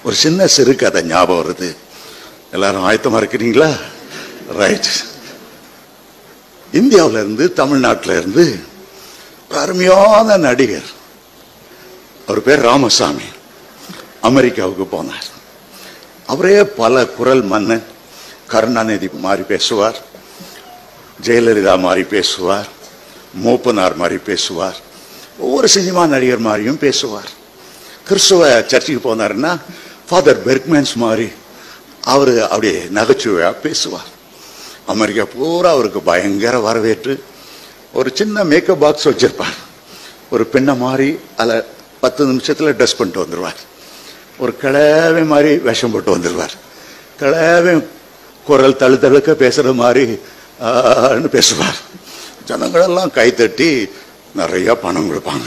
ஒரு சின்ன சிறுகதை ஞாபகம் வருது. எல்லாரும் ஆயத்தமா இருக்கிறீங்களா? ரைட். இந்தியாவில இருந்து தமிழ்நாட்டில இருந்து அருமையான நடிகர், அவர் பேர் ராமசாமி, அமெரிக்காவுக்கு போனார். அவரே பல குரல் மன்னன். கருணாநிதி மாதிரி பேசுவார், ஜெயலலிதா மாதிரி பேசுவார், மூப்பனார் மாதிரி பேசுவார், ஒவ்வொரு சினிமா நடிகர் மாதிரியும் பேசுவார். கிறிஸ்துவ சர்ச்சுக்கு போனாருன்னா ஃபாதர் பெர்க்மேன்ஸ் மாதிரி அவரு அப்படியே நகைச்சுவையா பேசுவார். அமெரிக்கா பூரா அவருக்கு பயங்கர வரவேற்று ஒரு சின்ன மேக்கப் பாக்ஸ் வச்சிருப்பார். ஒரு பெண்ணை மாதிரி அதில் 10 நிமிஷத்துல ட்ரெஸ் பண்ணிட்டு வந்துடுவார். ஒரு கிழவை மாதிரி வேஷம் போட்டு வந்துடுவார். கிழவை குரல் தழுக்க பேசுற மாதிரி பேசுவார். ஜனங்களெல்லாம் கைத்தட்டி நிறைய பணம் கொடுப்பாங்க.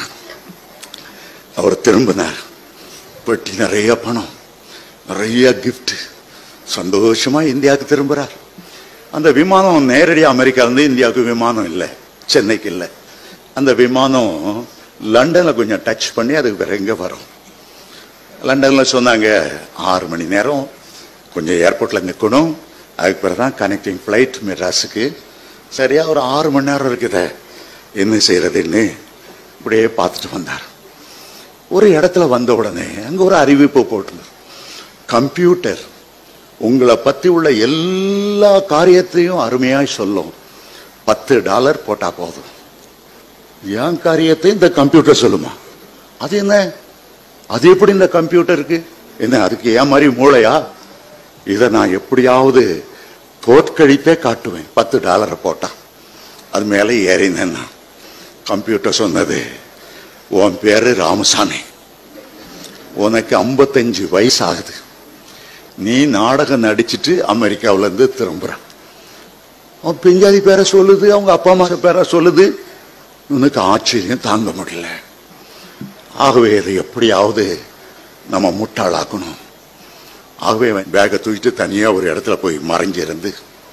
அவர் திரும்பினார். பெட்டி நிறைய பணம், நிறைய கிஃப்ட். சந்தோஷமா இந்தியாவுக்கு திரும்புறார். அந்த விமானம் நேரடியாக அமெரிக்காவிலிருந்து இந்தியாவுக்கு விமானம் இல்லை, சென்னைக்கு இல்லை. அந்த விமானம் லண்டனில் கொஞ்சம் டச் பண்ணி அதுக்கு வேற எங்கே வரும். லண்டனில் சொன்னாங்க 6 மணி நேரம் கொஞ்சம் ஏர்போர்ட்டில் நிற்கணும், அதுக்கு பிறகு தான் கனெக்டிங் ஃப்ளைட் மெட்ராஸுக்கு. சரியா ஒரு 6 மணி நேரம் இருக்குத, என்ன செய்யறதுன்னு இப்படியே பார்த்துட்டு வந்தார். ஒரு இடத்துல வந்த உடனே அங்கே ஒரு அறிவிப்பு போட்டு, கம்ப்யூட்டர் உங்களை பற்றி உள்ள எல்லா காரியத்தையும் அருமையாய் சொல்லும், $10 போட்டா போதும். என் காரியத்தை இந்த கம்ப்யூட்டர் சொல்லுமா? அது என்ன, அது எப்படி இந்த கம்ப்யூட்டருக்கு என்ன, அதுக்கு ஏன் மாதிரி மூளையா? இதை நான் எப்படியாவது தோற்கடித்தே காட்டுவேன். $10 போட்டா அது மேலே ஏறினேன். கம்ப்யூட்டர் சொன்னது, உன் பேரு ராமசாமி, உனக்கு 55 வயசு ஆகுது, நீ நாடகம் நடிச்சுட்டு அமெரிக்காவில இருந்து திரும்புற. அவன் பெஞ்சாதி பேரை சொல்லுது, அவங்க அப்பா அம்மா பேரை சொல்லுது. உனக்கு ஆச்சரியம் தாங்க முடியல. ஆகவே இதை எப்படியாவது நம்ம முட்டாளாக்கணும். ஆகவே பேக்கை தூக்கிட்டு தனியா ஒரு இடத்துல போய் மறைஞ்சிருந்து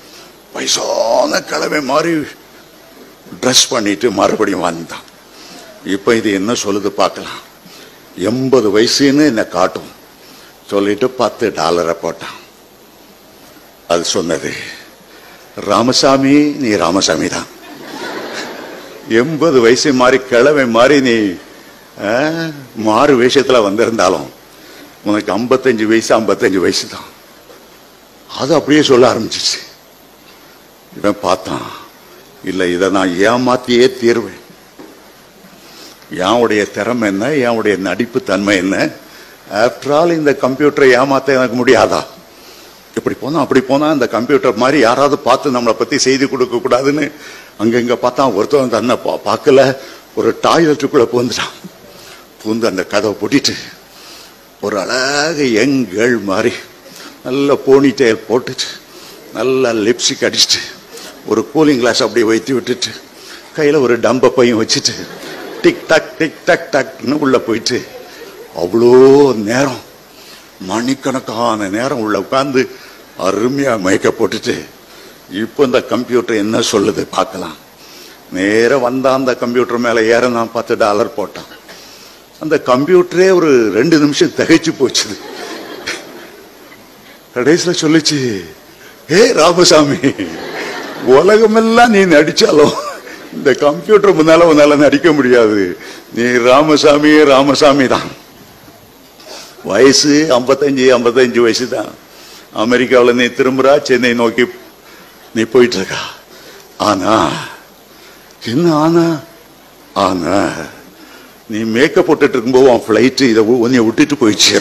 வயசான கிழமை மாதிரி ட்ரெஸ் பண்ணிட்டு மறுபடியும் வந்தான். இப்ப இது என்ன சொல்லுது பார்க்கலாம். 80 வயசுன்னு என்ன காட்டும் சொல்லிட்டு $10 போட்டான். அது சொன்னது, ராமசாமி நீ ராமசாமி தான். 80 வயசு மாதிரி கிழமை மாதிரி நீ மாறு வேஷத்துல வந்திருந்தாலும் உனக்கு 55 வயசு தான். அது அப்படியே சொல்ல ஆரம்பிச்சிச்சு. இவன் பார்த்தான், இல்லை இதை நான் ஏமாத்தியே தீர்வேன். என்னுடைய திறமை என்ன, என்னுடைய நடிப்பு தன்மை என்ன? ஆஃப்டர் ஆல் இந்த கம்ப்யூட்டரை ஏமாத்த எனக்கு முடியாதா? இப்படி போனா அப்படி போனா இந்த கம்ப்யூட்டர் மாதிரி யாராவது பார்த்து நம்மளை பத்தி செய்தி கொடுக்க கூடாதுன்னு அங்கங்க பார்த்தா ஒருத்தவன் தன்னை பார்க்கல, ஒரு டாய்லெட்டுக்குள்ள பூந்துட்டான். பூந்து அந்த கதவை பூட்டிட்டு ஒரு அழகு யங் கேர்ள் மாதிரி நல்ல போனி டெயில் போட்டுட்டு நல்லா லிப்ஸ்டிக் அடிச்சுட்டு ஒரு கூலிங் கிளாஸ் அப்படியே வைத்து விட்டுட்டு கையில ஒரு டம்ப பையன் வச்சுட்டு டிக் டக் டக்னு உள்ள போயிட்டு அவ்வளோ நேரம், மணிக்கணக்கான நேரம் உள்ள உட்கார்ந்து அருமையா மயக்க போட்டுட்டு இப்போ இந்த கம்ப்யூட்டர் என்ன சொல்லுது பார்க்கலாம். நேர வந்தா அந்த கம்ப்யூட்டர் மேல ஏற நான் $10 போட்டான். அந்த கம்ப்யூட்டரே ஒரு 2 நிமிஷம் திகைச்சு போச்சுது. கடைசியில சொல்லிச்சு, ஏ ராமசாமி, உலகமெல்லாம் நீ நடிச்சாலும் இந்த கம்ப்யூட்டர் முன்னால உன்னால நடிக்க முடியாது. நீ ராமசாமி ராமசாமி தான். வயசு 55 வயசு தான். அமெரிக்காவில் நீ திரும்புறா, சென்னை நோக்கி நீ போயிட்டு இருக்கா. ஆனா என்ன ஆனா ஆனா நீ மேக்கப் போட்டுட்டு இருக்கும்போது உன் பிளைட் இதை உன்னை விட்டுட்டு போயிடுச்சு.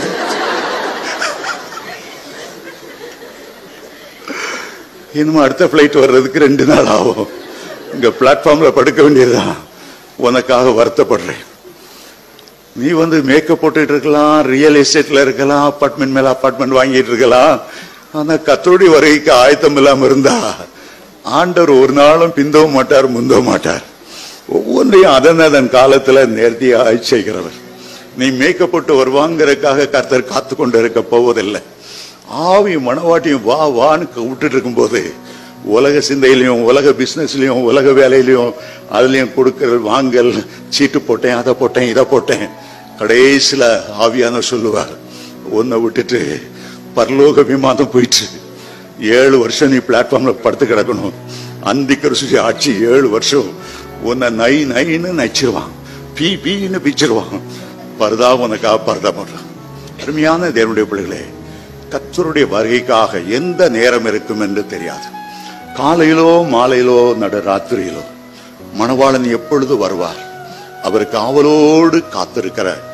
இன்னும் அடுத்த பிளைட் வர்றதுக்கு 2 நாள் ஆகும். இங்க பிளாட்ஃபார்ம்ல படுக்க வேண்டியதுதான். உனக்காக வருத்தப்படுறேன். நீ மேக்கப் போட்டுட்டு இருக்கலாம், ரியல் எஸ்டேட்ல இருக்கலாம், அப்பார்ட்மெண்ட் மேல அப்பார்ட்மெண்ட் வாங்கிட்டு இருக்கலாம். ஆனா கத்தோடி வரைக்கும் ஆயத்தம் இல்லாம இருந்தா ஆண்டவர் ஒரு நாளும் பிந்தவும் மாட்டார், முந்தவும் மாட்டார். ஒவ்வொன்றையும் அதன் காலத்துல நேர்த்தியாக செய்கிறவர். நீ மேக்கப் போட்டு வருவாங்கிறதுக்காக கர்த்தர் காத்து கொண்டு இருக்க போவதில்லை. ஆவி மனவாட்டியும் வா வான்னு விட்டுட்டு இருக்கும் போது உலக சிந்தையிலையும் உலக பிசினஸ்லயும் உலக வேலையிலையும் அதுலயும் கொடுக்கற வாங்கல், சீட்டு போட்டேன், அதை போட்டேன், இதை போட்டேன். கடைசியில ஆவியான சொல்லுவார், உன்னை விட்டுட்டு பரலோக விமானம் போயிட்டு 7 வருஷம் நீ பிளாட்ஃபார்ம்ல படுத்து கிடக்கணும். அந்தி கிறிஸ்து ஆட்சி 7 வருஷம் உன்னை நைன்னு நச்சிருவான், பீன்னு பிச்சிருவான். பரதா உனக்காக பரதா பண்றான். அருமையான தேவனுடைய பிள்ளைகளே, கர்த்தருடைய வருகைக்காக எந்த நேரம் இருக்கும் என்று தெரியாது. காலையிலோ மாலையிலோ நடு ராத்திரியிலோ மணவாளன் எப்பொழுது வருவார், அவருக்கு ஆவலோடு காத்திருக்கிற